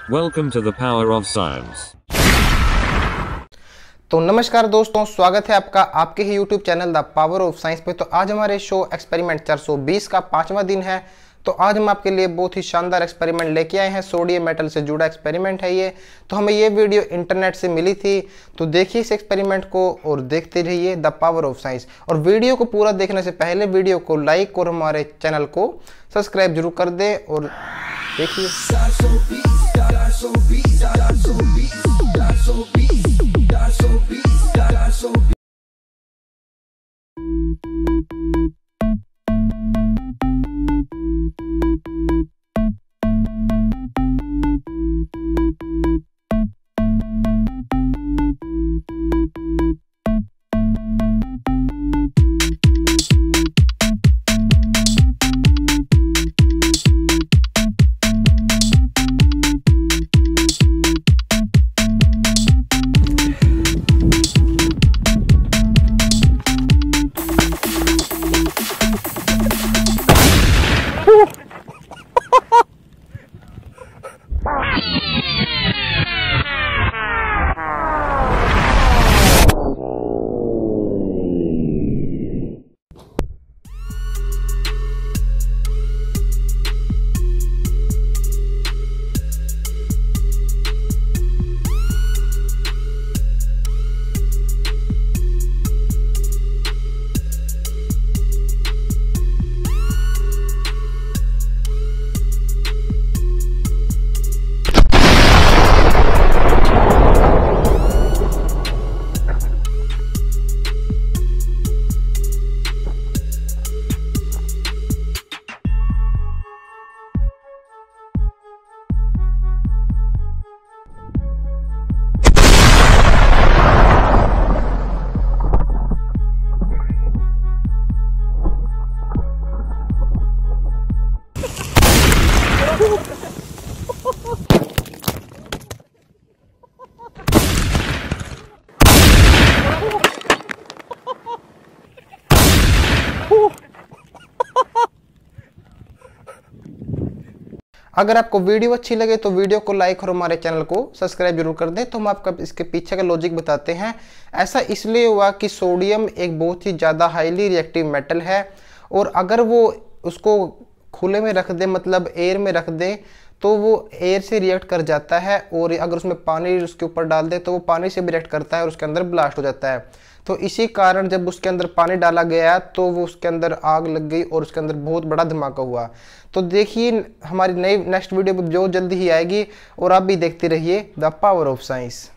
Welcome to the power of science. तो नमस्कार दोस्तों, स्वागत है आपका आपके ही YouTube channel the power of science पे। तो आज हमारे शो एक्सपेरिमेंट 420 का 5वां दिन है। तो आज हम आपके लिए बहुत ही शानदार एक्सपेरिमेंट लेके आए हैं। सोडियम मेटल से जुड़ा एक्सपेरिमेंट है ये। तो हमें ये वीडियो इंटरनेट से मिली थी। तो देखिए इस एक्सपेरिमेंट को और देखते रहिए द पावर ऑफ साइंस। और वीडियो को पूरा देखने से पहले वीडियो को लाइक और हमारे चैनल को सब्सक्राइब जरूर कर दे। और देखिए अगर आपको वीडियो अच्छी लगे तो वीडियो को लाइक और हमारे चैनल को सब्सक्राइब जरूर कर दें। तो हम आपका इसके पीछे का लॉजिक बताते हैं। ऐसा इसलिए हुआ कि सोडियम एक बहुत ही ज़्यादा हाईली रिएक्टिव मेटल है और अगर वो उसको खुले में रख दे, मतलब एयर में रख दे, तो वो एयर से रिएक्ट कर जाता है। और अगर उसमें पानी उसके ऊपर डाल दे तो वो पानी से भी रिएक्ट करता है और उसके अंदर ब्लास्ट हो जाता है। तो इसी कारण जब उसके अंदर पानी डाला गया तो वो उसके अंदर आग लग गई और उसके अंदर बहुत बड़ा धमाका हुआ। तो देखिए हमारी नई नेक्स्ट वीडियो जो जल्दी ही आएगी और आप भी देखते रहिए द पावर ऑफ साइंस।